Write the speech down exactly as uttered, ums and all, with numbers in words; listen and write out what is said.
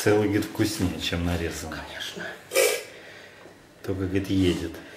Целый, говорит, вкуснее, чем нарезанный. Конечно. Только, говорит, едет.